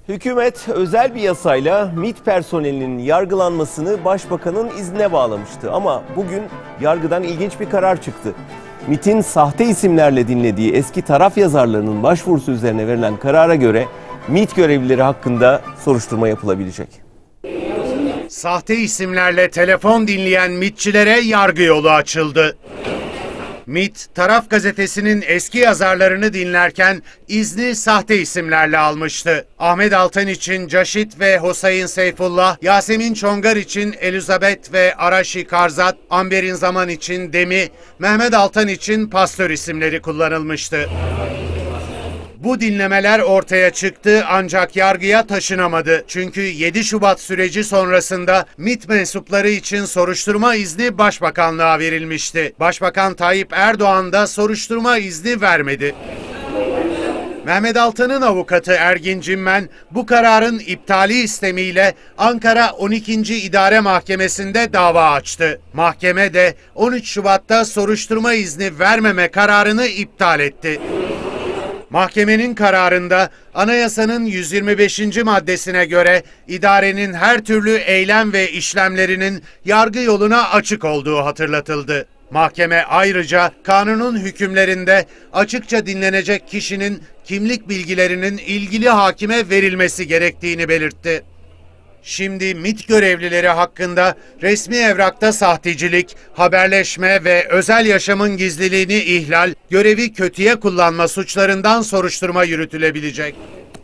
Hükümet özel bir yasayla MİT personelinin yargılanmasını başbakanın iznine bağlamıştı. Ama bugün yargıdan ilginç bir karar çıktı. MİT'in sahte isimlerle dinlediği eski taraf yazarlarının başvurusu üzerine verilen karara göre MİT görevlileri hakkında soruşturma yapılabilecek. Sahte isimlerle telefon dinleyen MİT'çilere yargı yolu açıldı. MİT, Taraf Gazetesi'nin eski yazarlarını dinlerken izni sahte isimlerle almıştı. Ahmet Altan için Caşit ve Hüseyin Seyfullah, Yasemin Çongar için Elizabeth ve Araşi Karzat, Amberin Zaman için Demi, Mehmet Altan için Pastör isimleri kullanılmıştı. Bu dinlemeler ortaya çıktı ancak yargıya taşınamadı. Çünkü 7 Şubat süreci sonrasında MİT mensupları için soruşturma izni Başbakanlığa verilmişti. Başbakan Tayyip Erdoğan da soruşturma izni vermedi. Mehmet Altan'ın avukatı Ergin Cimmen bu kararın iptali istemiyle Ankara 12. İdare Mahkemesi'nde dava açtı. Mahkeme de 13 Şubat'ta soruşturma izni vermeme kararını iptal etti. Mahkemenin kararında anayasanın 125. maddesine göre idarenin her türlü eylem ve işlemlerinin yargı yoluna açık olduğu hatırlatıldı. Mahkeme ayrıca kanunun hükümlerinde açıkça dinlenecek kişinin kimlik bilgilerinin ilgili hakime verilmesi gerektiğini belirtti. Şimdi MİT görevlileri hakkında resmi evrakta sahtecilik, haberleşme ve özel yaşamın gizliliğini ihlal, görevi kötüye kullanma suçlarından soruşturma yürütülebilecek.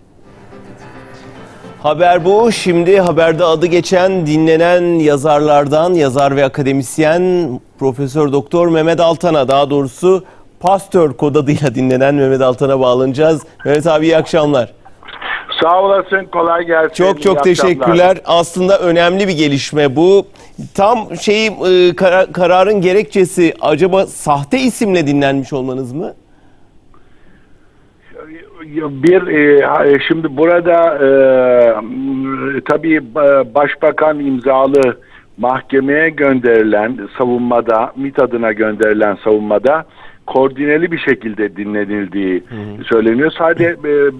Haber bu. Şimdi haberde adı geçen dinlenen yazarlardan yazar ve akademisyen Profesör Doktor Mehmet Altan'a, daha doğrusu Pastör kod adıyla dinlenen Mehmet Altan'a bağlanacağız. Mehmet abi iyi akşamlar. Sağ olasın, kolay gelsin. Çok teşekkürler. Aslında önemli bir gelişme bu. Tam kararın gerekçesi acaba sahte isimle dinlenmiş olmanız mı? Şimdi burada tabii Başbakan imzalı mahkemeye gönderilen savunmada, MİT adına gönderilen savunmada koordineli bir şekilde dinlenildiği söyleniyor. Sadece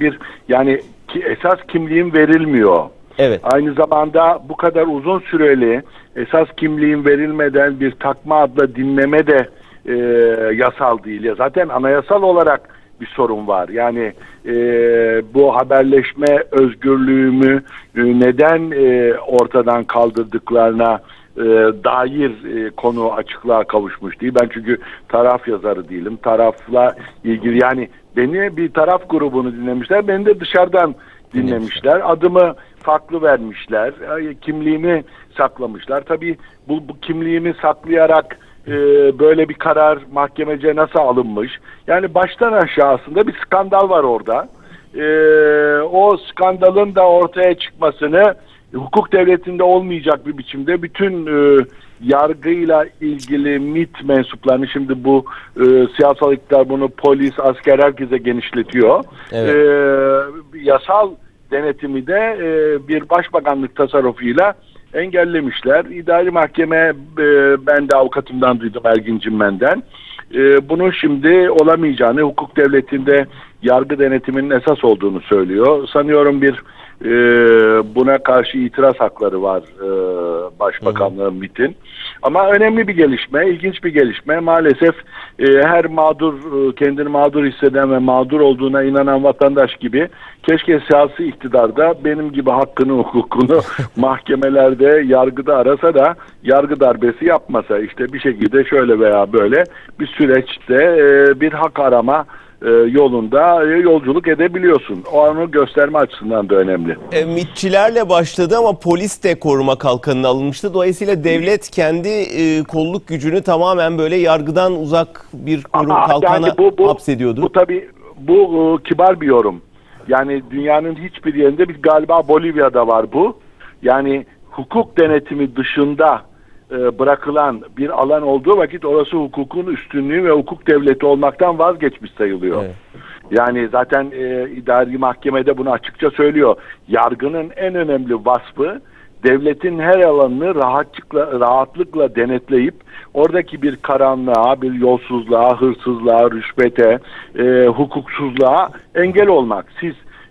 esas kimliğin verilmiyor. Evet. Aynı zamanda bu kadar uzun süreli esas kimliğin verilmeden bir takma adla dinleme de yasal değil. Zaten anayasal olarak bir sorun var. Yani bu haberleşme özgürlüğümü neden ortadan kaldırdıklarına dair konu açıklığa kavuşmuş değil. Ben çünkü taraf yazarı değilim. Tarafla ilgili yani beni bir taraf grubunu dinlemişler. Beni de dışarıdan dinlemişler. Adımı farklı vermişler. Kimliğimi saklamışlar. Tabii bu kimliğimi saklayarak böyle bir karar mahkemece nasıl alınmış? Yani baştan aşağı aslında bir skandal var orada. O skandalın da ortaya çıkmasını hukuk devletinde olmayacak bir biçimde bütün yargıyla ilgili MİT mensuplarını, şimdi bu siyasal iktidar bunu polis, asker herkese genişletiyor. Evet. Yasal denetimi de bir başbakanlık tasarrufuyla engellemişler. İdari mahkeme, ben de avukatımdan duydum, Ergin Cimmen'den. Bunun şimdi olamayacağını, hukuk devletinde yargı denetiminin esas olduğunu söylüyor. Sanıyorum bir buna karşı itiraz hakları var Başbakanlığın, MİT'in. Ama önemli bir gelişme, ilginç bir gelişme. Maalesef her mağdur, kendini mağdur hisseden ve mağdur olduğuna inanan vatandaş gibi keşke siyasi iktidarda benim gibi hakkını, hukukunu mahkemelerde, yargıda arasa da yargı darbesi yapmasa. İşte bir şekilde şöyle veya böyle bir süreçte bir hak arama yolunda yolculuk edebiliyorsun. Onu gösterme açısından da önemli. MİT'çilerle başladı ama polis de koruma kalkanına alınmıştı. Dolayısıyla devlet kendi kolluk gücünü tamamen böyle yargıdan uzak bir kalkana yani hapsediyordu. Bu tabii kibar bir yorum. Yani dünyanın hiçbir yerinde, galiba Bolivya'da var bu. Yani hukuk denetimi dışında bırakılan bir alan olduğu vakit orası hukukun üstünlüğü ve hukuk devleti olmaktan vazgeçmiş sayılıyor. Evet. Yani zaten idari mahkemede bunu açıkça söylüyor. Yargının en önemli vasfı devletin her alanını rahatlıkla denetleyip oradaki bir karanlığa, bir yolsuzluğa, hırsızlığa, rüşvete, hukuksuzluğa engel olmak. Siz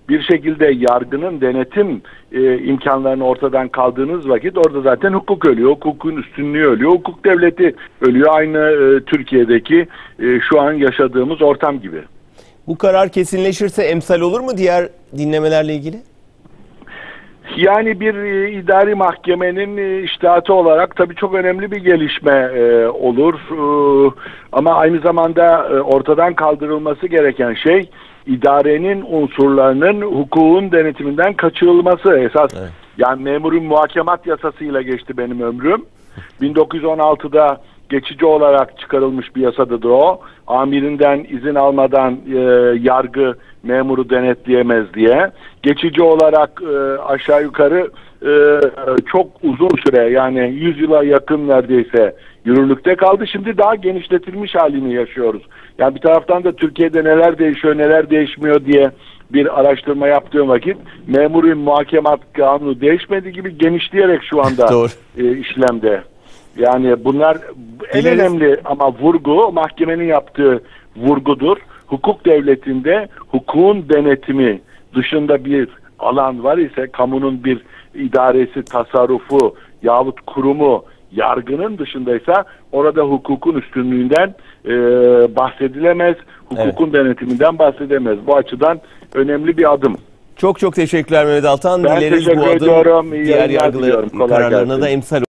bir şekilde yargının denetim imkanlarını ortadan kaldırdığınız vakit orada zaten hukuk ölüyor, hukukun üstünlüğü ölüyor, hukuk devleti ölüyor. Aynı Türkiye'deki şu an yaşadığımız ortam gibi. Bu karar kesinleşirse emsal olur mu diğer dinlemelerle ilgili? Yani bir idari mahkemenin içtihatı olarak tabii çok önemli bir gelişme olur. Ama aynı zamanda ortadan kaldırılması gereken şey idarenin unsurlarının hukukun denetiminden kaçırılması. Esas evet. Yani memurun muhakemat yasasıyla geçti benim ömrüm. 1916'da geçici olarak çıkarılmış bir yasadır o. Amirinden izin almadan yargı memuru denetleyemez diye. Geçici olarak aşağı yukarı çok uzun süre, yani 100 yıla yakın neredeyse yürürlükte kaldı. Şimdi daha genişletilmiş halini yaşıyoruz. Yani bir taraftan da Türkiye'de neler değişiyor, neler değişmiyor diye bir araştırma yaptığım vakit memurun muhakemat kanunu değişmediği gibi genişleyerek şu anda işlemde. Yani bunlar en önemli ama vurgu mahkemenin yaptığı vurgudur. Hukuk devletinde hukukun denetimi dışında bir alan var ise, kamunun bir idaresi, tasarrufu yahut kurumu yargının dışındaysa orada hukukun üstünlüğünden bahsedilemez, hukukun denetiminden bahsedemez. Bu açıdan önemli bir adım. Çok çok teşekkürler Mehmet Altan. Ben Dileriz teşekkür bu adım ediyorum. diğer yargıların kararlarına da emsal